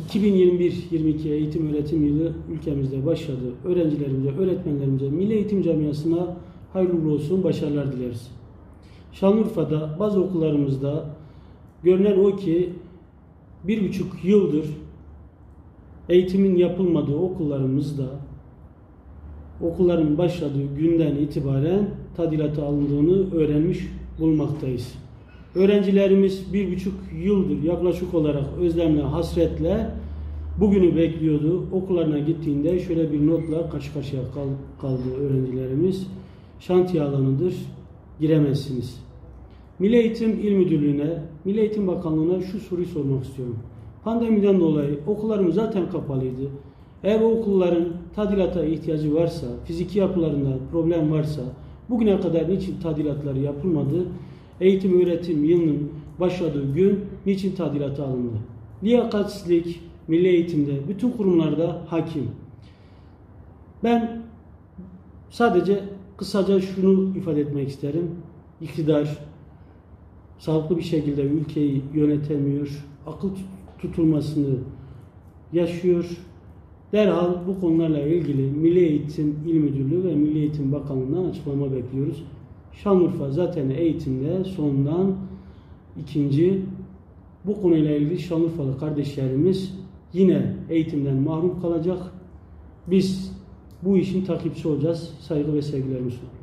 2021-22 eğitim öğretim yılı ülkemizde başladı. Öğrencilerimize, öğretmenlerimize, Milli Eğitim Camiası'na hayırlı olsun, başarılar dileriz. Şanlıurfa'da bazı okullarımızda görünen o ki 1,5 yıldır eğitimin yapılmadığı okullarımızda okulların başladığı günden itibaren tadilata alındığını öğrenmiş bulunmaktayız. Öğrencilerimiz 1,5 yıldır yaklaşık olarak özlemle, hasretle bugünü bekliyordu. Okullarına gittiğinde şöyle bir notla karşı karşıya kaldı öğrencilerimiz. Şantiye alanıdır, giremezsiniz. Milli Eğitim İl Müdürlüğü'ne, Milli Eğitim Bakanlığı'na şu soruyu sormak istiyorum. Pandemiden dolayı okullarımız zaten kapalıydı. Eğer o okulların tadilata ihtiyacı varsa, fiziki yapılarında problem varsa, bugüne kadar niçin tadilatları yapılmadı? Eğitim öğretim yılının başladığı gün niçin tadilata alındı? Liyakatsizlik milli eğitimde, bütün kurumlarda hakim. Ben sadece kısaca şunu ifade etmek isterim. İktidar sağlıklı bir şekilde ülkeyi yönetemiyor, akıl tutulmasını yaşıyor. Derhal bu konularla ilgili Milli Eğitim İl Müdürlüğü ve Milli Eğitim Bakanlığı'ndan açıklama bekliyoruz. Şanlıurfa zaten eğitimde sondan ikinci. Bu konuyla ilgili Şanlıurfalı kardeşlerimiz yine eğitimden mahrum kalacak. Biz bu işin takipçisi olacağız. Saygı ve sevgilerimi sunuyorum.